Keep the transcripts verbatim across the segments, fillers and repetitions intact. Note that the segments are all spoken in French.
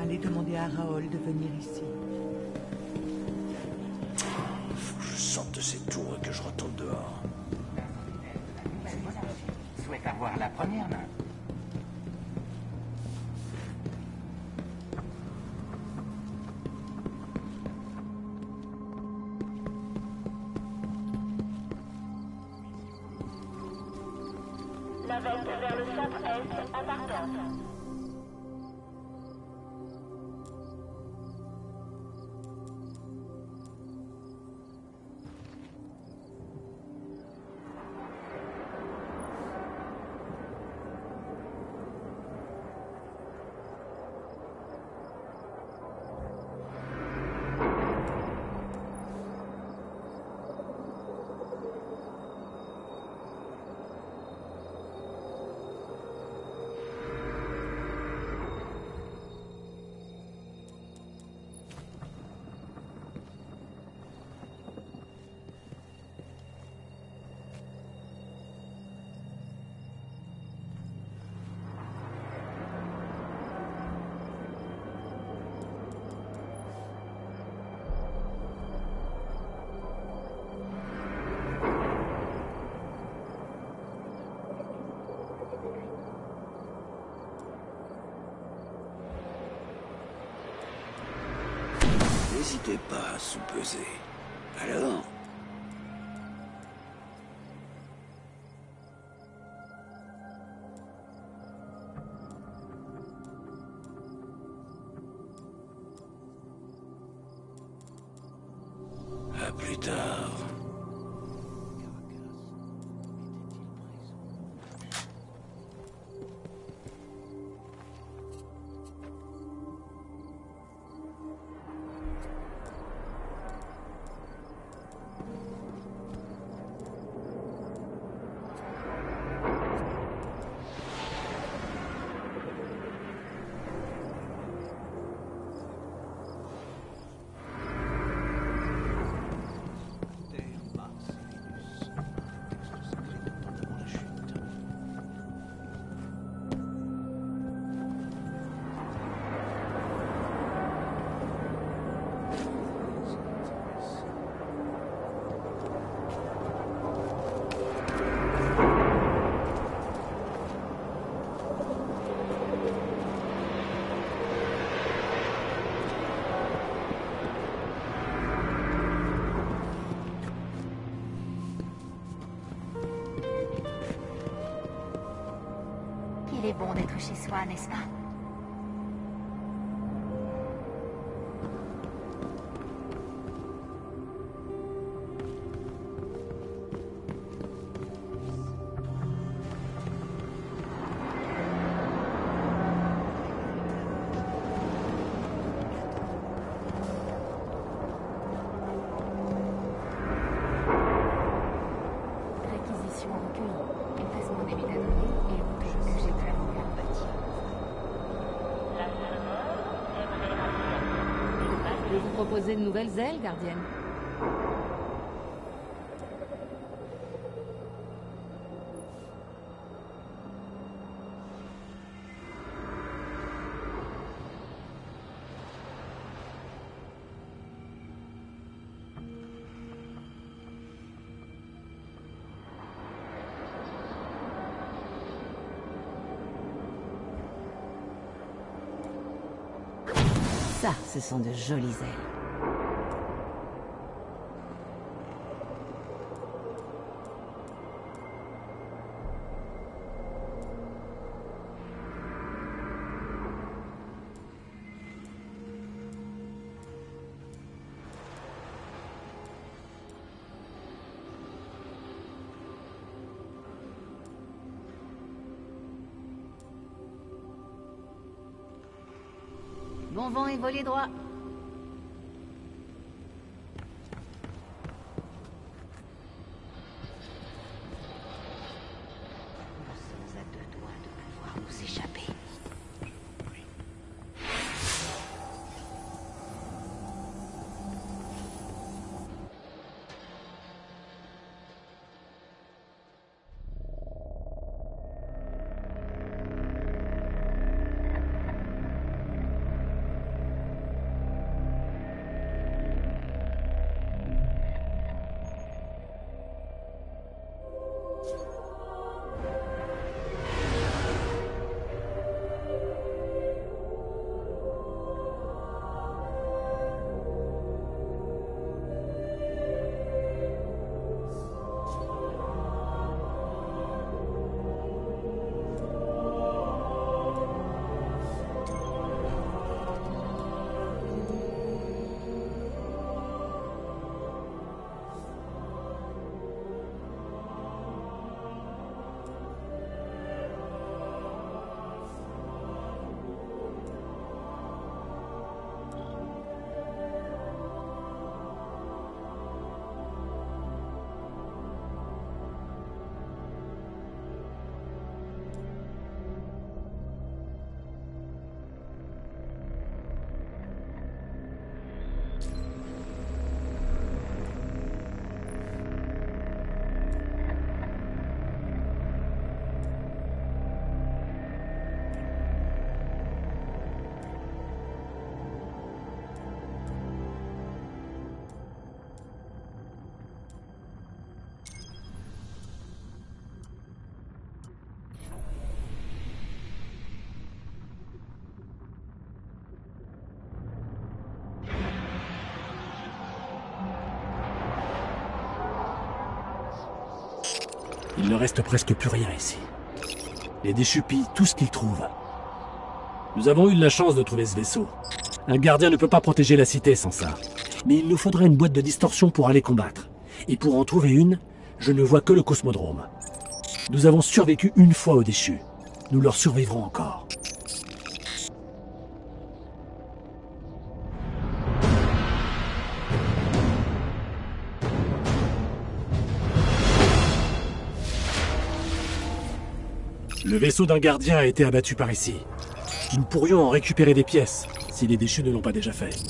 Allez demander à Raoul de venir ici. Faut que je sorte de cette tour et que je retourne dehors. Je souhaite avoir la première main. Navette vers le centre-est à partant. N'hésitez pas à sous-peser. Alors? À plus tard. Il est bon d'être chez soi, n'est-ce pas? Réquisition recueillie. Effacement des métadonnées et autres jeux que j'ai clairement bien bâti. Je vais vous proposer de nouvelles ailes, gardienne. Ça, ce sont de jolies ailes. Bon vent et volet droit. Nous sommes à deux doigts de pouvoir nous échapper. Il ne reste presque plus rien ici. Les déchus pillent tout ce qu'ils trouvent. Nous avons eu de la chance de trouver ce vaisseau. Un gardien ne peut pas protéger la cité sans ça. Mais il nous faudrait une boîte de distorsion pour aller combattre. Et pour en trouver une, je ne vois que le cosmodrome. Nous avons survécu une fois aux déchus. Nous leur survivrons encore. Le vaisseau d'un gardien a été abattu par ici. Nous pourrions en récupérer des pièces, si les déchus ne l'ont pas déjà fait.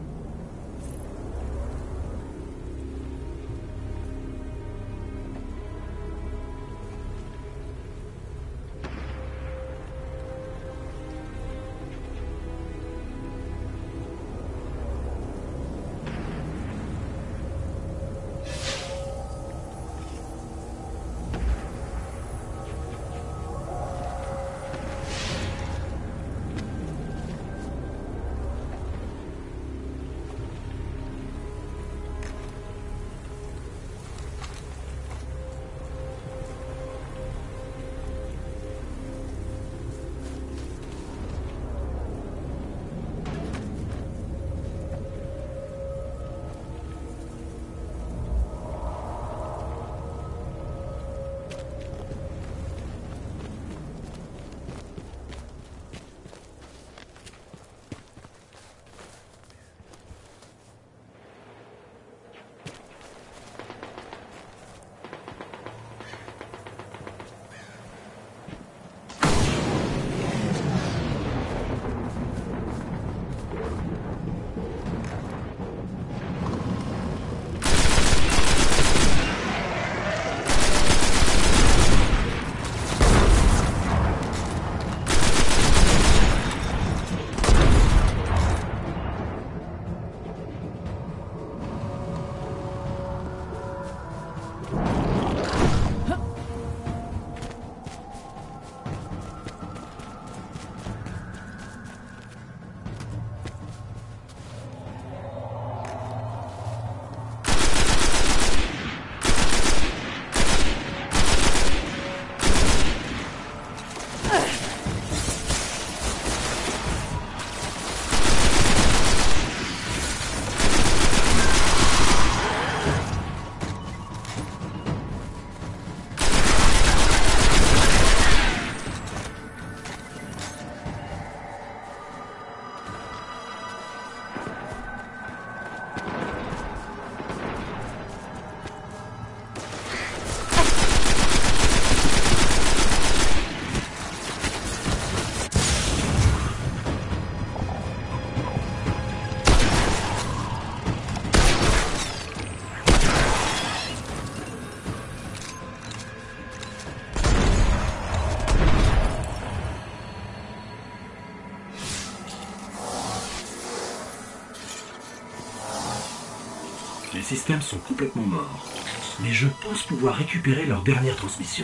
Les systèmes sont complètement morts, mais je pense pouvoir récupérer leur dernière transmission.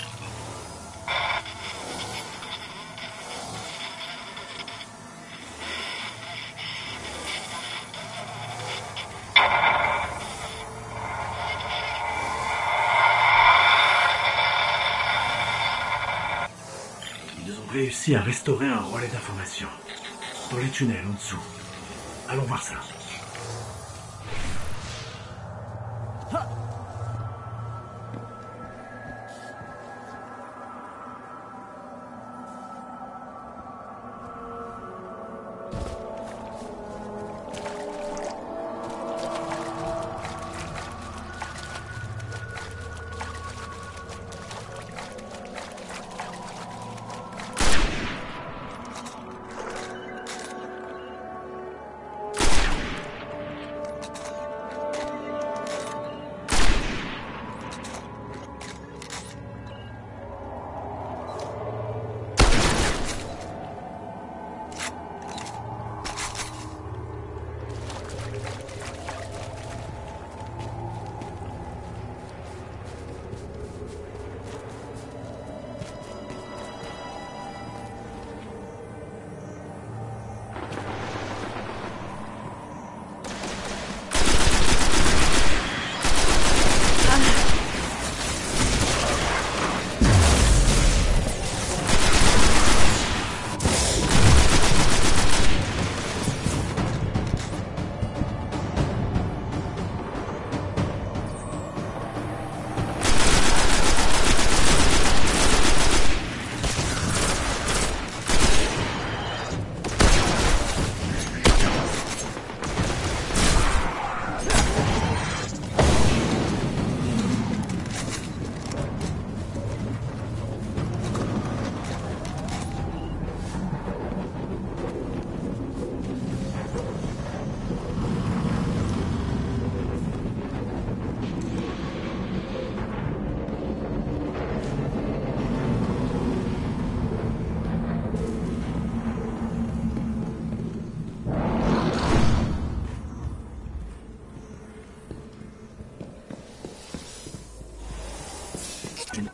Ils ont réussi à restaurer un relais d'information dans les tunnels en dessous. Allons voir ça.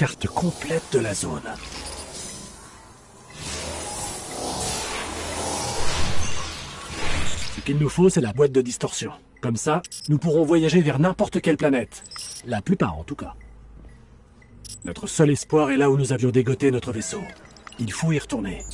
carte complète de la zone. Ce qu'il nous faut, c'est la boîte de distorsion. Comme ça, nous pourrons voyager vers n'importe quelle planète. La plupart, en tout cas. Notre seul espoir est là où nous avions dégoté notre vaisseau. Il faut y retourner.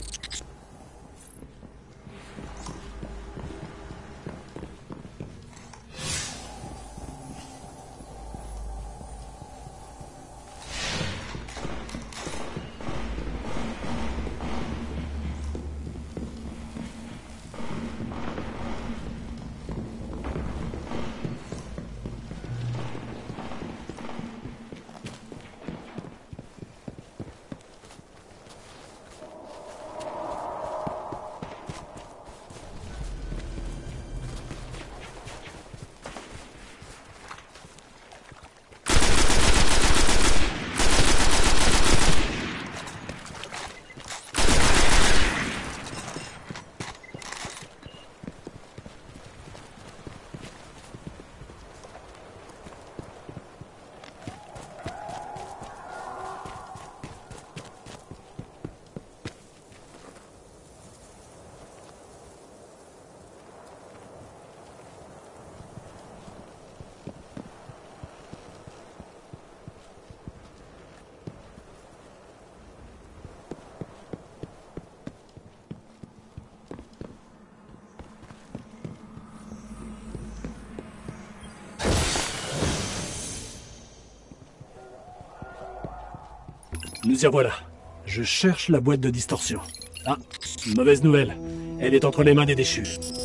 Nous y revoilà. Je cherche la boîte de distorsion. Ah, mauvaise nouvelle. Elle est entre les mains des déchus.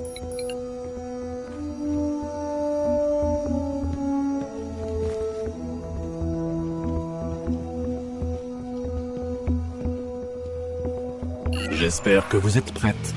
J'espère que vous êtes prête.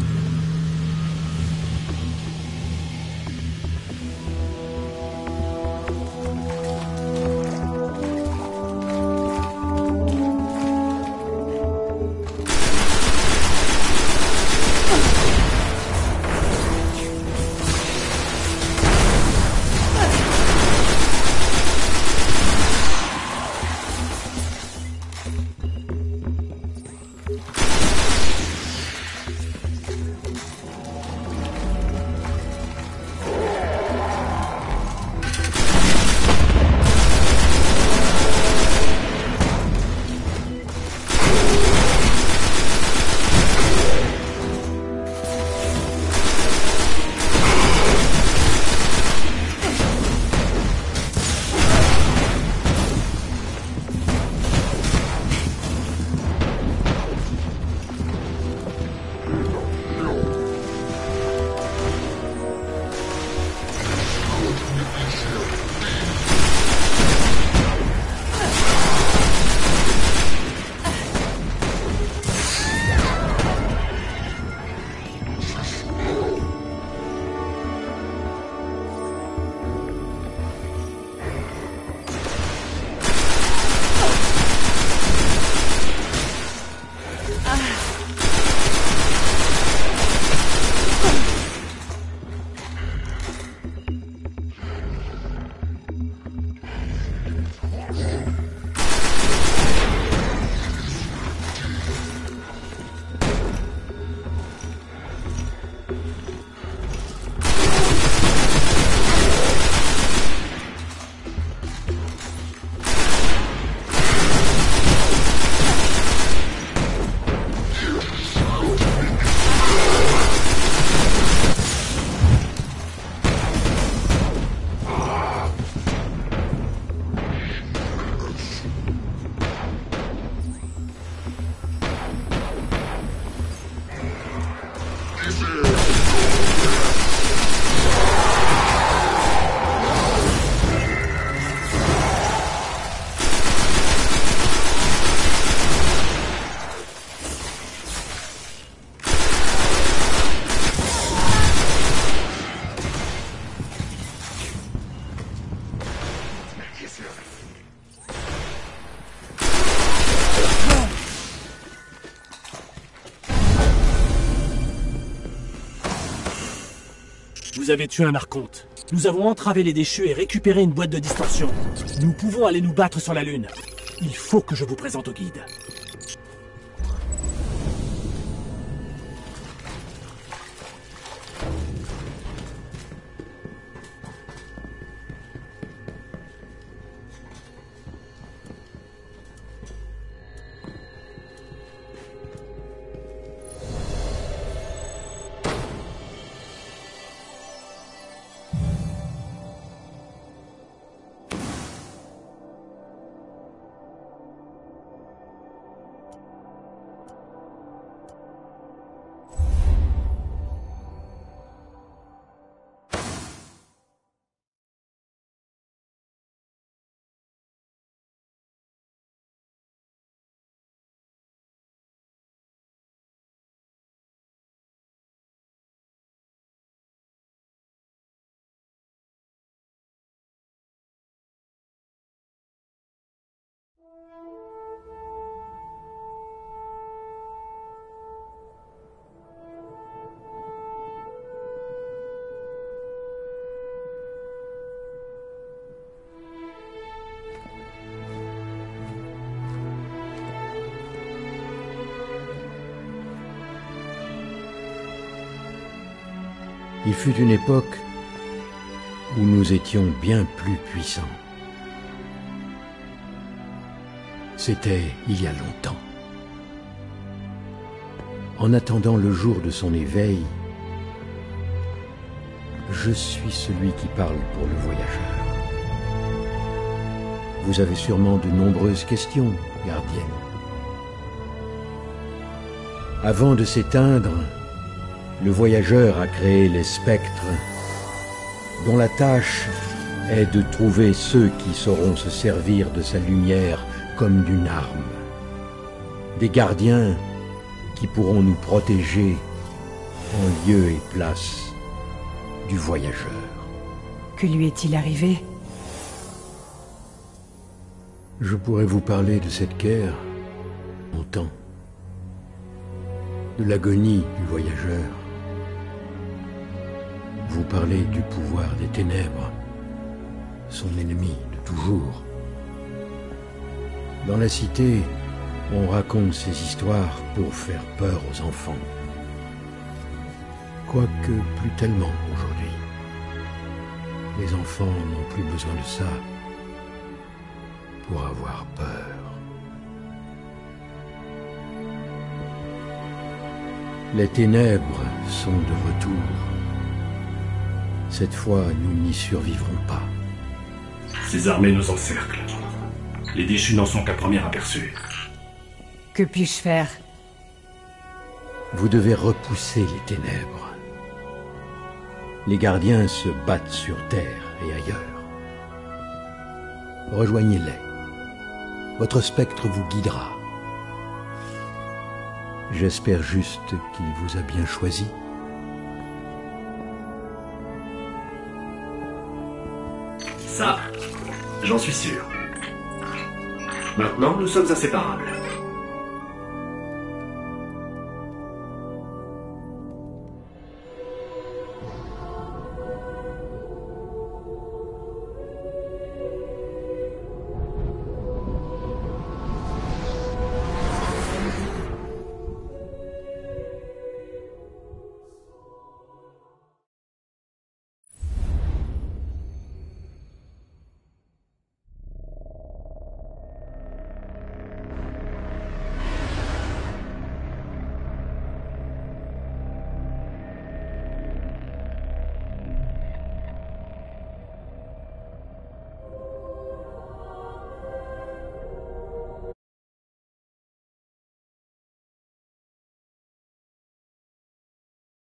Vous avez tué un archonte. Nous avons entravé les déchus et récupéré une boîte de distorsion. Nous pouvons aller nous battre sur la Lune. Il faut que je vous présente au guide. Il fut une époque où nous étions bien plus puissants. C'était il y a longtemps. En attendant le jour de son éveil, je suis celui qui parle pour le voyageur. Vous avez sûrement de nombreuses questions, gardienne. Avant de s'éteindre, le voyageur a créé les spectres, dont la tâche est de trouver ceux qui sauront se servir de sa lumière comme d'une arme. Des gardiens qui pourront nous protéger en lieu et place du voyageur. Que lui est-il arrivé? Je pourrais vous parler de cette guerre longtemps, de l'agonie du voyageur. Vous parlez du pouvoir des ténèbres, son ennemi de toujours. Dans la cité, on raconte ces histoires pour faire peur aux enfants. Quoique plus tellement aujourd'hui. Les enfants n'ont plus besoin de ça pour avoir peur. Les ténèbres sont de retour. Cette fois, nous n'y survivrons pas. Ces armées nous encerclent. Les déchus n'en sont qu'à premier aperçu. Que puis-je faire? Vous devez repousser les ténèbres. Les gardiens se battent sur Terre et ailleurs. Rejoignez-les. Votre spectre vous guidera. J'espère juste qu'il vous a bien choisi. Ça, j'en suis sûr. Maintenant, nous sommes inséparables.